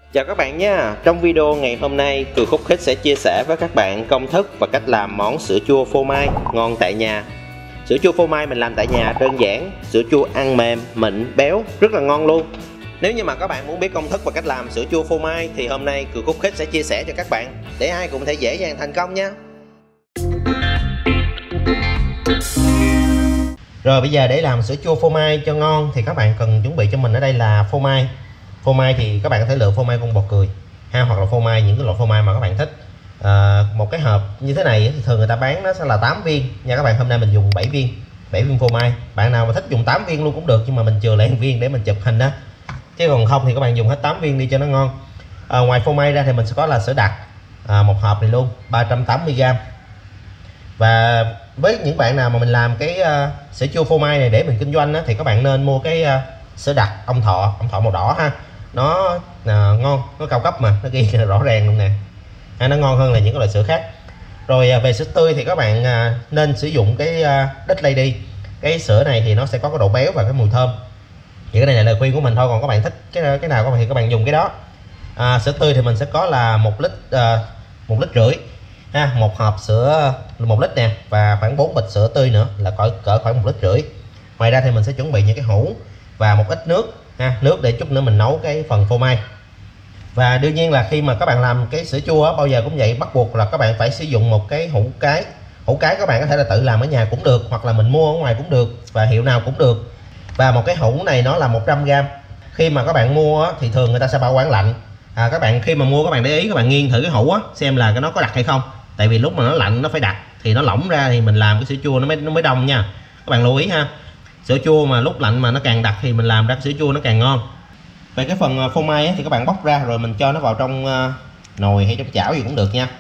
Chào các bạn nha. Trong video ngày hôm nay, Cường Khúc Khích sẽ chia sẻ với các bạn công thức và cách làm món sữa chua phô mai ngon tại nhà. Sữa chua phô mai mình làm tại nhà đơn giản, sữa chua ăn mềm, mịn, béo, rất là ngon luôn. Nếu như mà các bạn muốn biết công thức và cách làm sữa chua phô mai thì hôm nay Cường Khúc Khích sẽ chia sẻ cho các bạn để ai cũng thể dễ dàng thành công nha. Rồi bây giờ để làm sữa chua phô mai cho ngon thì các bạn cần chuẩn bị cho mình ở đây là phô mai. Phô mai thì các bạn có thể lựa phô mai con bò cười ha, hoặc là phô mai những cái loại phô mai mà các bạn thích. Một cái hộp như thế này thì thường người ta bán nó sẽ là 8 viên nha các bạn. Hôm nay mình dùng 7 viên phô mai. Bạn nào mà thích dùng 8 viên luôn cũng được, nhưng mà mình chừa lại 1 viên để mình chụp hình đó, chứ còn không thì các bạn dùng hết 8 viên đi cho nó ngon. Ngoài phô mai ra thì mình sẽ có là sữa đặc, một hộp này luôn 380g. Và với những bạn nào mà mình làm cái sữa chua phô mai này để mình kinh doanh đó, thì các bạn nên mua cái sữa đặc ông thọ màu đỏ ha. Nó ngon, nó cao cấp mà nó ghi rõ ràng luôn nè, nó ngon hơn là những cái loại sữa khác. Rồi về sữa tươi thì các bạn nên sử dụng cái Dutch Lady. Cái sữa này thì nó sẽ có cái độ béo và cái mùi thơm. Thì cái này là lời khuyên của mình thôi, còn các bạn thích cái nào các bạn thì các bạn dùng cái đó. Sữa tươi thì mình sẽ có là 1 lít 1,5 lít ha, một hộp sữa 1 lít nè, và khoảng 4 bịch sữa tươi nữa là cỡ khoảng 1,5 lít. Ngoài ra thì mình sẽ chuẩn bị những cái hũ và một ít nước ha, nước để chút nữa mình nấu cái phần phô mai. Và đương nhiên là khi mà các bạn làm cái sữa chua bao giờ cũng vậy, bắt buộc là các bạn phải sử dụng một cái hũ cái. Hũ cái các bạn có thể là tự làm ở nhà cũng được, hoặc là mình mua ở ngoài cũng được, và hiệu nào cũng được. Và một cái hũ này nó là 100g. Khi mà các bạn mua thì thường người ta sẽ bảo quản lạnh. Các bạn khi mà mua các bạn để ý, các bạn nghiêng thử cái hũ xem là nó có đặc hay không. Tại vì lúc mà nó lạnh nó phải đặc, thì nó lỏng ra thì mình làm cái sữa chua nó mới đông nha. Các bạn lưu ý ha. Sữa chua mà lúc lạnh mà nó càng đặc thì mình làm ra sữa chua nó càng ngon. Về cái phần phô mai thì các bạn bóc ra rồi mình cho nó vào trong nồi hay trong chảo gì cũng được nha.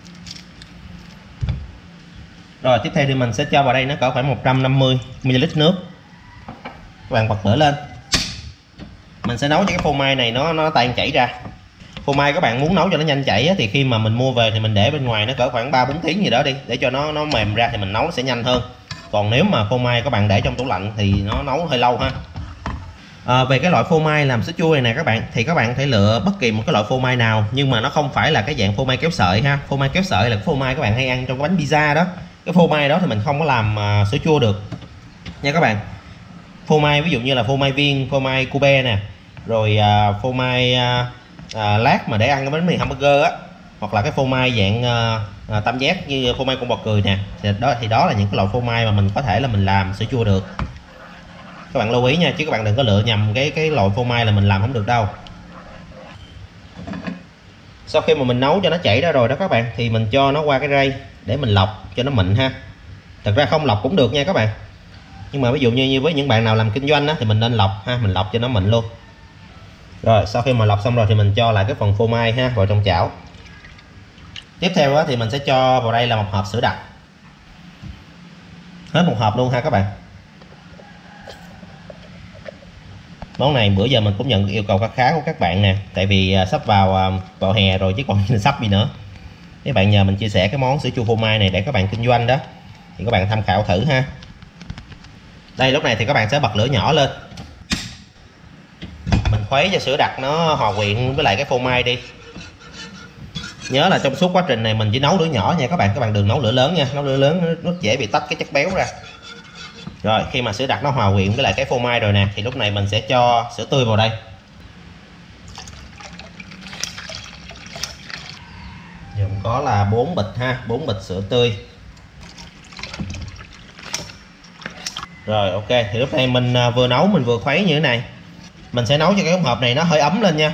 Rồi tiếp theo thì mình sẽ cho vào đây nó cỡ khoảng 150ml nước. Các bạn bật lửa lên. Mình sẽ nấu cho cái phô mai này nó tan chảy ra. Phô mai các bạn muốn nấu cho nó nhanh chảy thì khi mà mình mua về thì mình để bên ngoài nó cỡ khoảng 3-4 tiếng gì đó đi, để cho nó mềm ra thì mình nấu nó sẽ nhanh hơn. Còn nếu mà phô mai các bạn để trong tủ lạnh thì nó nấu hơi lâu ha. Về cái loại phô mai làm sữa chua này nè các bạn, thì các bạn có thể lựa bất kỳ một cái loại phô mai nào, nhưng mà nó không phải là cái dạng phô mai kéo sợi ha. Phô mai kéo sợi là cái phô mai các bạn hay ăn trong cái bánh pizza đó. Cái phô mai đó thì mình không có làm sữa chua được nha các bạn. Phô mai ví dụ như là phô mai viên, phô mai cube nè, rồi phô mai lát mà để ăn cái bánh mì hamburger á, hoặc là cái phô mai dạng tam giác như phô mai con bò cười nè, thì đó là những cái loại phô mai mà mình có thể là mình làm sữa chua được. Các bạn lưu ý nha, chứ các bạn đừng có lựa nhầm cái loại phô mai là mình làm không được đâu. Sau khi mà mình nấu cho nó chảy ra rồi đó các bạn, thì mình cho nó qua cái rây để mình lọc cho nó mịn ha. Thật ra không lọc cũng được nha các bạn, nhưng mà ví dụ như với những bạn nào làm kinh doanh á, thì mình nên lọc ha, mình lọc cho nó mịn luôn. Rồi sau khi mà lọc xong rồi thì mình cho lại cái phần phô mai ha vào trong chảo. Tiếp theo á, thì mình sẽ cho vào đây là một hộp sữa đặc, hết một hộp luôn ha các bạn. Món này bữa giờ mình cũng nhận yêu cầu khá của các bạn nè, tại vì sắp vào hè rồi chứ còn sắp gì nữa. Các bạn nhờ mình chia sẻ cái món sữa chua phô mai này để các bạn kinh doanh đó, thì các bạn tham khảo thử ha. Đây lúc này thì các bạn sẽ bật lửa nhỏ lên, mình khuấy cho sữa đặc nó hòa quyện với lại cái phô mai đi. Nhớ là trong suốt quá trình này mình chỉ nấu lửa nhỏ nha các bạn đừng nấu lửa lớn nha, nấu lửa lớn nó dễ bị tách cái chất béo ra. Rồi khi mà sữa đặc nó hòa quyện với lại cái phô mai rồi nè, thì lúc này mình sẽ cho sữa tươi vào đây. Giờ mình có là 4 bịch ha, 4 bịch sữa tươi. Rồi ok, thì lúc này mình vừa nấu mình vừa khuấy như thế này. Mình sẽ nấu cho cái hộp này nó hơi ấm lên nha.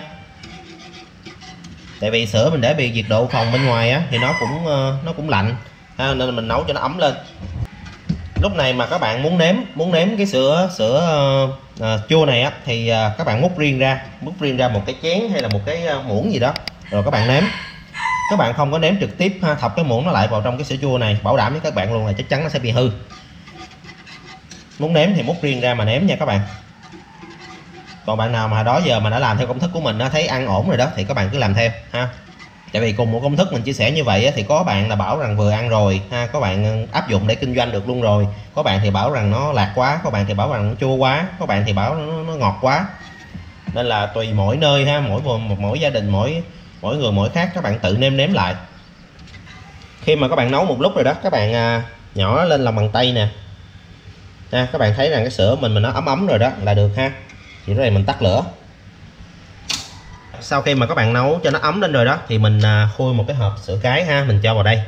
Tại vì sữa mình để bị nhiệt độ phòng bên ngoài á, thì nó cũng lạnh ha, nên mình nấu cho nó ấm lên. Lúc này mà các bạn muốn nếm cái sữa chua này á, thì các bạn múc riêng ra một cái chén hay là một cái muỗng gì đó, rồi các bạn nếm. Các bạn không có nếm trực tiếp ha, thọc cái muỗng nó lại vào trong cái sữa chua này, bảo đảm với các bạn luôn là chắc chắn nó sẽ bị hư. Muốn nếm thì múc riêng ra mà nếm nha các bạn. Còn bạn nào mà đó giờ mà đã làm theo công thức của mình nó thấy ăn ổn rồi đó, thì các bạn cứ làm theo ha. Tại vì cùng một công thức mình chia sẻ như vậy thì có bạn là bảo rằng vừa ăn rồi ha, có bạn áp dụng để kinh doanh được luôn rồi, có bạn thì bảo rằng nó lạc quá, có bạn thì bảo rằng nó chua quá, có bạn thì bảo nó ngọt quá. nên là tùy mỗi nơi ha, mỗi gia đình mỗi người mỗi khác, các bạn tự nêm lại. Khi mà các bạn nấu một lúc rồi đó, các bạn nhỏ lên lòng bàn tay nè. Các bạn thấy rằng cái sữa mình nó ấm rồi đó là được ha. Thì lúc này mình tắt lửa. Sau khi mà các bạn nấu cho nó ấm lên rồi đó thì mình khui một cái hộp sữa cái ha, mình cho vào đây.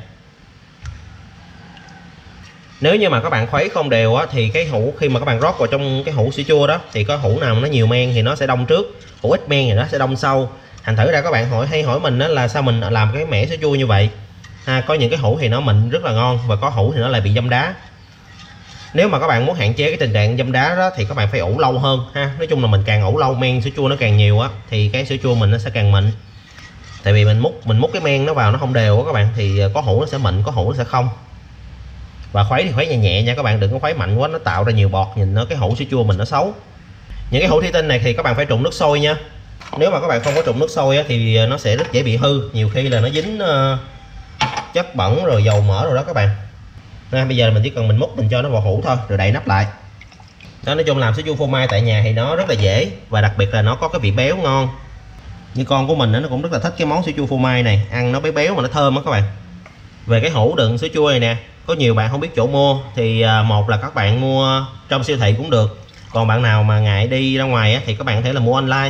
Nếu như mà các bạn khuấy không đều á, thì cái hũ khi mà các bạn rót vào trong cái hũ sữa chua đó thì có hũ nào mà nó nhiều men thì nó sẽ đông trước, hũ ít men thì nó sẽ đông sau. Thành thử ra các bạn hỏi mình đó là sao mình làm cái mẻ sữa chua như vậy. Có những cái hũ thì nó mịn rất là ngon và có hũ thì nó lại bị dâm đá. Nếu mà các bạn muốn hạn chế cái tình trạng dâm đá đó thì các bạn phải ủ lâu hơn ha. Nói chung là mình càng ủ lâu men sữa chua nó càng nhiều á thì cái sữa chua mình nó sẽ càng mịn. Tại vì mình múc cái men nó vào nó không đều á các bạn, thì có hũ nó sẽ mịn, có hũ nó sẽ không. Và khuấy thì khuấy nhẹ nhẹ nha các bạn, đừng có khuấy mạnh quá nó tạo ra nhiều bọt, nhìn nó cái hũ sữa chua mình nó xấu. Những cái hũ thủy tinh này thì các bạn phải trụng nước sôi nha. Nếu mà các bạn không có trụng nước sôi á, thì nó sẽ rất dễ bị hư, nhiều khi là nó dính chất bẩn rồi dầu mỡ rồi đó các bạn. Bây giờ mình chỉ cần mình múc mình cho nó vào hũ thôi rồi đậy nắp lại. Đó, nói chung làm sữa chua phô mai tại nhà thì nó rất là dễ và đặc biệt là nó có cái vị béo ngon. Như con của mình nó cũng rất là thích cái món sữa chua phô mai này, ăn nó béo béo mà nó thơm á các bạn. Về cái hũ đựng sữa chua này nè, có nhiều bạn không biết chỗ mua thì một là các bạn mua trong siêu thị cũng được, còn bạn nào mà ngại đi ra ngoài á, thì các bạn có thể là mua online.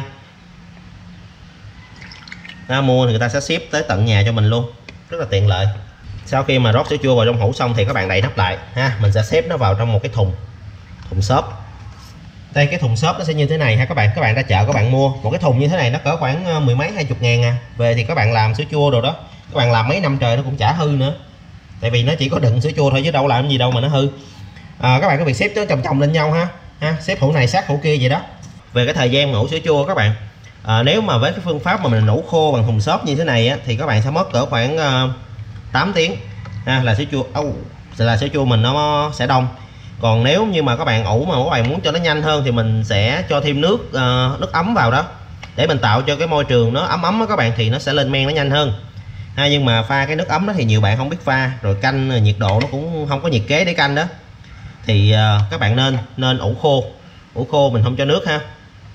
Mua thì người ta sẽ ship tới tận nhà cho mình luôn, rất là tiện lợi. Sau khi mà rót sữa chua vào trong hũ xong thì các bạn đậy nắp lại ha, mình sẽ xếp nó vào trong một cái thùng xốp. Đây cái thùng xốp nó sẽ như thế này ha các bạn ra chợ các bạn mua một cái thùng như thế này nó cỡ khoảng mười mấy 20 ngàn à. Về thì các bạn làm sữa chua rồi đó, các bạn làm mấy năm trời nó cũng chả hư nữa, tại vì nó chỉ có đựng sữa chua thôi chứ đâu làm gì đâu mà nó hư. Các bạn có việc xếp nó chồng lên nhau ha, xếp hũ này sát hũ kia vậy đó. Về cái thời gian mà ủ sữa chua các bạn, nếu mà với cái phương pháp mà mình ủ khô bằng thùng xốp như thế này á, thì các bạn sẽ mất cỡ khoảng 8 tiếng là sữa chua mình nó sẽ đông. Còn nếu như mà các bạn ủ mà các bạn muốn cho nó nhanh hơn thì mình sẽ cho thêm nước ấm vào đó để mình tạo cho cái môi trường nó ấm đó các bạn, thì nó sẽ lên men nó nhanh hơn. Nhưng mà pha cái nước ấm đó thì nhiều bạn không biết pha, rồi canh nhiệt độ nó cũng không có nhiệt kế để canh đó, thì các bạn nên ủ khô mình không cho nước ha.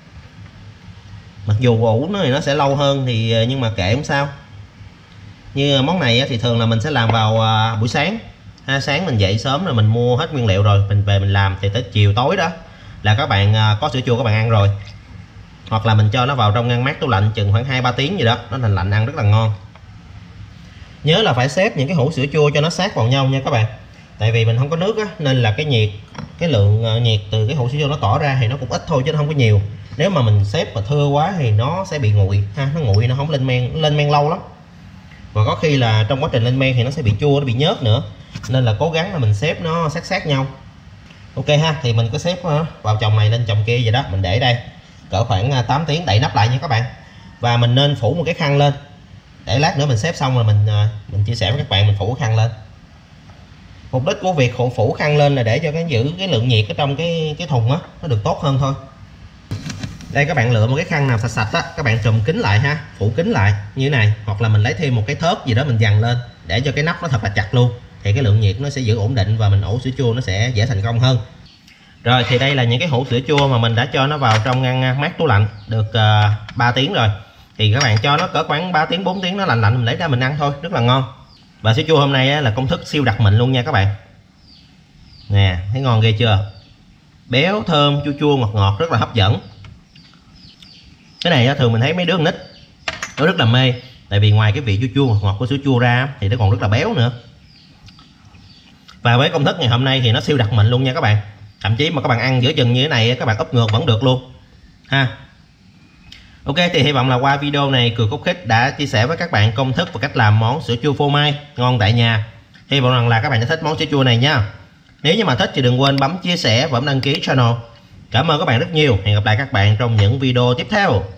Mặc dù ủ nó thì nó sẽ lâu hơn thì nhưng mà kệ không sao. Như món này thì thường là mình sẽ làm vào buổi sáng. Sáng mình dậy sớm rồi mình mua hết nguyên liệu rồi mình về mình làm, thì tới chiều tối đó là các bạn có sữa chua các bạn ăn rồi. Hoặc là mình cho nó vào trong ngăn mát tủ lạnh chừng khoảng 2-3 tiếng gì đó, nó thành lạnh ăn rất là ngon. Nhớ là phải xếp những cái hũ sữa chua cho nó sát vào nhau nha các bạn. Tại vì mình không có nước á, nên là cái lượng nhiệt từ cái hũ sữa chua nó tỏ ra thì nó cũng ít thôi chứ nó không có nhiều. Nếu mà mình xếp mà thưa quá thì nó sẽ bị nguội ha, nó nguội nó không lên men lâu lắm. Và có khi là trong quá trình lên men thì nó sẽ bị chua, nó bị nhớt nữa. Nên là cố gắng là mình xếp nó sát nhau. Ok ha, thì mình cứ xếp vào chồng này lên chồng kia vậy đó, mình để đây cỡ khoảng 8 tiếng, đậy nắp lại nha các bạn. Và mình nên phủ một cái khăn lên để lát nữa mình xếp xong rồi mình chia sẻ với các bạn mình phủ khăn lên. Mục đích của việc phủ khăn lên là để cho giữ cái lượng nhiệt ở trong cái thùng á nó được tốt hơn thôi. Đây các bạn lựa một cái khăn nào sạch á, các bạn trùm kín lại ha, phủ kín lại như thế này, hoặc là mình lấy thêm một cái thớt gì đó mình dằn lên để cho cái nắp nó thật là chặt luôn, thì cái lượng nhiệt nó sẽ giữ ổn định và mình ủ sữa chua nó sẽ dễ thành công hơn. Rồi thì đây là những cái hũ sữa chua mà mình đã cho nó vào trong ngăn mát tủ lạnh được 3 tiếng rồi. Thì các bạn cho nó cỡ khoảng 3 tiếng 4 tiếng nó lạnh mình lấy ra mình ăn thôi, rất là ngon. Và sữa chua hôm nay là công thức siêu đặc mịn luôn nha các bạn. Nè, thấy ngon ghê chưa? Béo, thơm, chua chua, ngọt ngọt, rất là hấp dẫn. Cái này thường mình thấy mấy đứa con nít nó rất là mê, tại vì ngoài cái vị chua chua ngọt ngọt của sữa chua ra thì nó còn rất là béo nữa. Và với công thức ngày hôm nay thì nó siêu đặc mịn luôn nha các bạn. Thậm chí mà các bạn ăn giữa chừng như thế này các bạn úp ngược vẫn được luôn ha. Ok, thì hy vọng là qua video này Cường Cúc Khích đã chia sẻ với các bạn công thức và cách làm món sữa chua phô mai ngon tại nhà. Hy vọng rằng là các bạn sẽ thích món sữa chua này nha. Nếu như mà thích thì đừng quên bấm chia sẻ và bấm đăng ký channel. Cảm ơn các bạn rất nhiều. Hẹn gặp lại các bạn trong những video tiếp theo.